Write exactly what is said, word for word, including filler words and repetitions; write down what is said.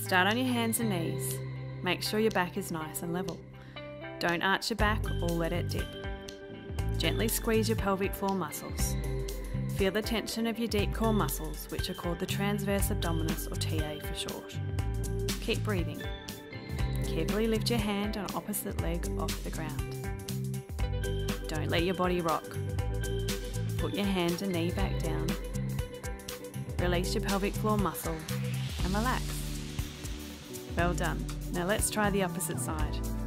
Start on your hands and knees. Make sure your back is nice and level. Don't arch your back or let it dip. Gently squeeze your pelvic floor muscles. Feel the tension of your deep core muscles, which are called the transverse abdominis, or T A for short. Keep breathing. Carefully lift your hand on opposite leg off the ground. Don't let your body rock. Put your hand and knee back down. Release your pelvic floor muscle and relax. Well done. Now let's try the opposite side.